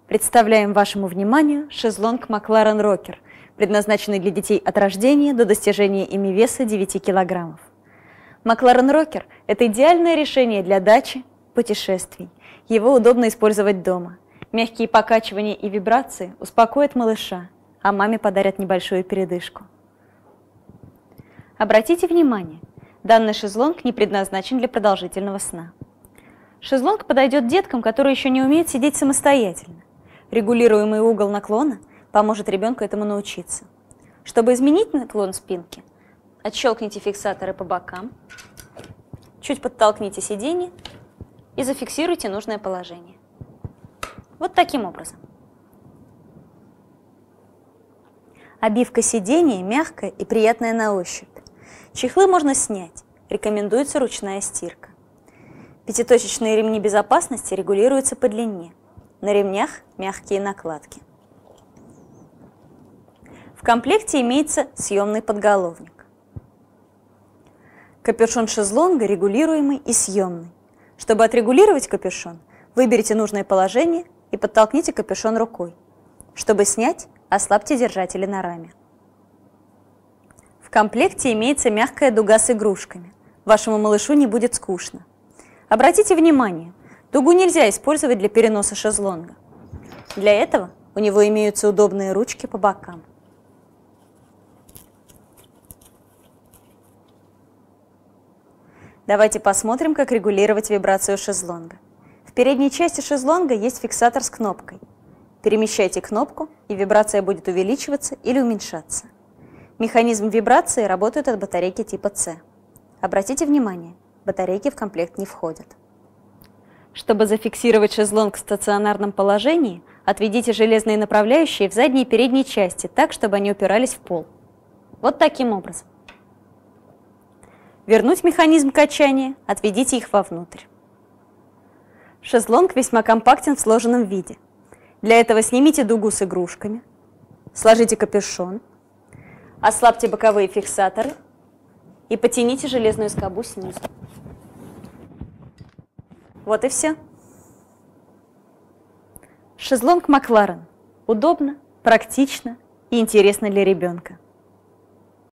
Представляем вашему вниманию шезлонг Макларен Рокер, предназначенный для детей от рождения до достижения ими веса 9 килограммов. Макларен Рокер – это идеальное решение для дачи, путешествий. Его удобно использовать дома. Мягкие покачивания и вибрации успокоят малыша, а маме подарят небольшую передышку. Обратите внимание, данный шезлонг не предназначен для продолжительного сна. Шезлонг подойдет деткам, которые еще не умеют сидеть самостоятельно. Регулируемый угол наклона поможет ребенку этому научиться. Чтобы изменить наклон спинки, отщелкните фиксаторы по бокам, чуть подтолкните сиденье и зафиксируйте нужное положение. Вот таким образом. Обивка сиденья мягкая и приятная на ощупь. Чехлы можно снять, рекомендуется ручная стирка. Пятиточечные ремни безопасности регулируются по длине. На ремнях мягкие накладки. В комплекте имеется съемный подголовник. Капюшон шезлонга регулируемый и съемный. Чтобы отрегулировать капюшон, выберите нужное положение и подтолкните капюшон рукой. Чтобы снять, ослабьте держатели на раме. В комплекте имеется мягкая дуга с игрушками. Вашему малышу не будет скучно. Обратите внимание, дугу нельзя использовать для переноса шезлонга. Для этого у него имеются удобные ручки по бокам. Давайте посмотрим, как регулировать вибрацию шезлонга. В передней части шезлонга есть фиксатор с кнопкой. Перемещайте кнопку, и вибрация будет увеличиваться или уменьшаться. Механизм вибрации работает от батарейки типа С. Обратите внимание, батарейки в комплект не входят. Чтобы зафиксировать шезлонг в стационарном положении, отведите железные направляющие в задней и передней части так, чтобы они упирались в пол. Вот таким образом. Вернуть механизм качания, отведите их вовнутрь. Шезлонг весьма компактен в сложенном виде. Для этого снимите дугу с игрушками, сложите капюшон, ослабьте боковые фиксаторы и потяните железную скобу снизу. Вот и все. Шезлонг Макларен. Удобно, практично и интересно для ребенка.